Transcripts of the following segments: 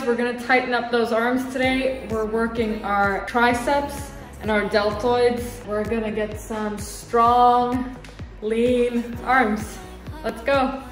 we're gonna tighten up those arms today. We're working our triceps and our deltoids. We're gonna get some strong, lean arms. Let's go.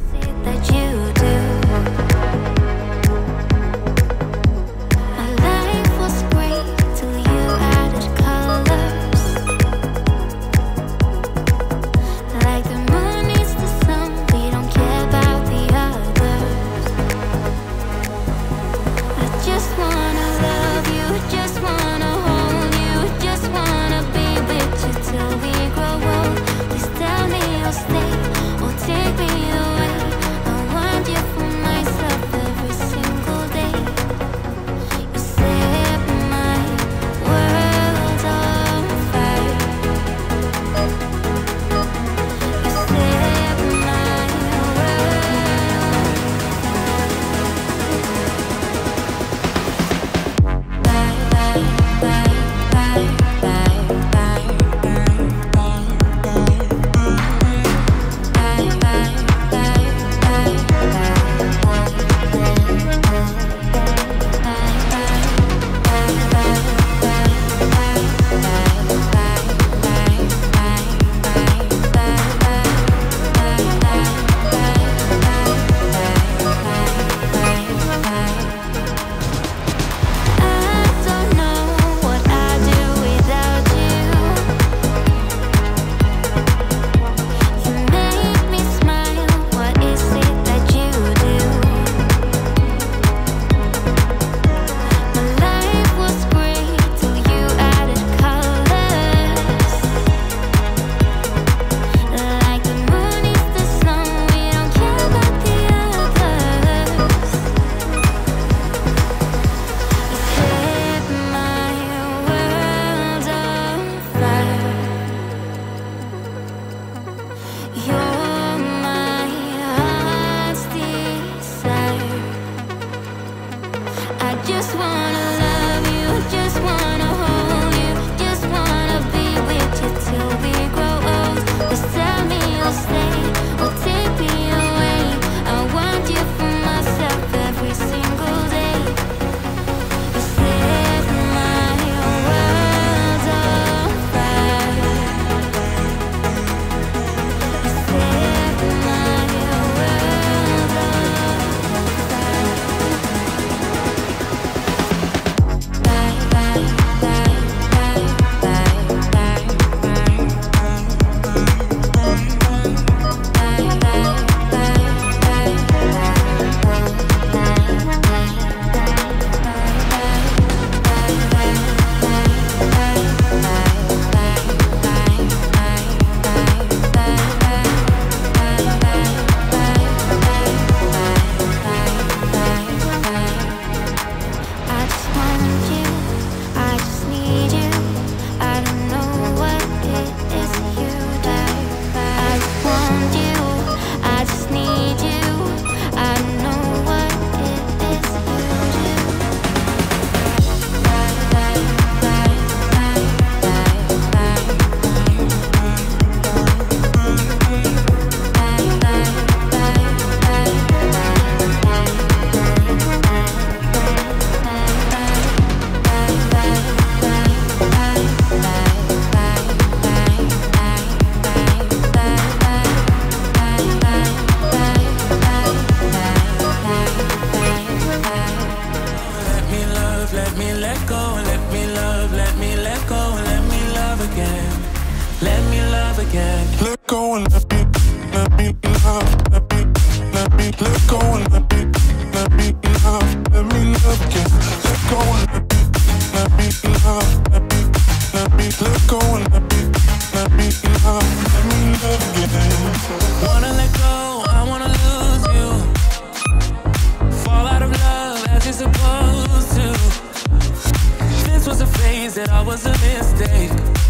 That I was a mistake,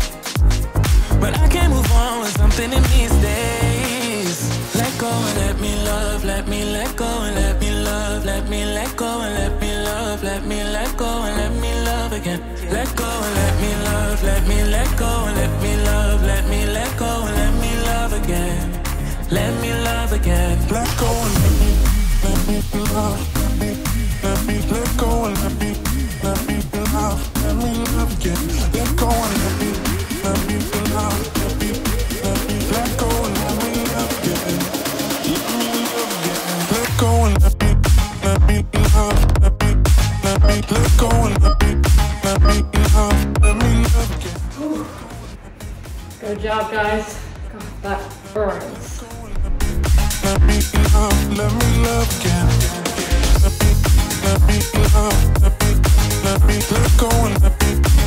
but I can't move on with something in these days. Let go and let me love, let me let go and let me love, let me let go and let me love, let me let go and let me love again. Let go and let me love, let me let go and let me love, let me let go and let me love again. Let me love again. Let go and let me love, let me let Good job, guys. God, that burns. Let me love again. Let me love, let me let go and let me